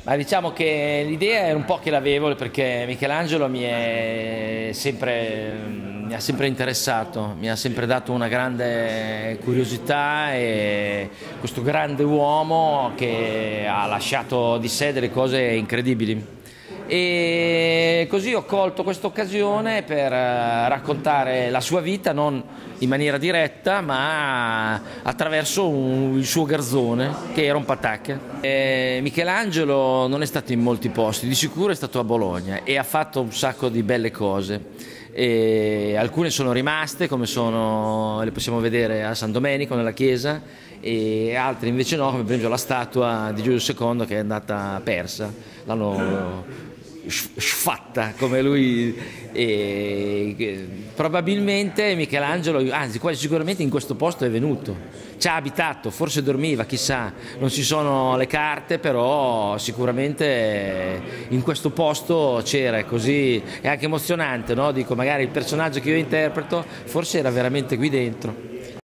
Ma diciamo che l'idea è un po' che l'avevo perché Michelangelo mi ha sempre interessato, mi ha sempre dato una grande curiosità e questo grande uomo che ha lasciato di sé delle cose incredibili. E così ho colto questa occasione per raccontare la sua vita, non in maniera diretta, ma attraverso il suo garzone, che era un patacca. Michelangelo non è stato in molti posti, di sicuro è stato a Bologna e ha fatto un sacco di belle cose. E alcune sono rimaste, le possiamo vedere a San Domenico nella chiesa, e altre invece no, come per esempio la statua di Giulio II che è andata persa, l'hanno sfatta come lui. Probabilmente Michelangelo, anzi quasi sicuramente in questo posto è venuto, ci ha abitato, forse dormiva, chissà, non ci sono le carte, però sicuramente in questo posto c'era. Così è anche emozionante, no? Dico, magari il personaggio che io interpreto forse era veramente qui dentro.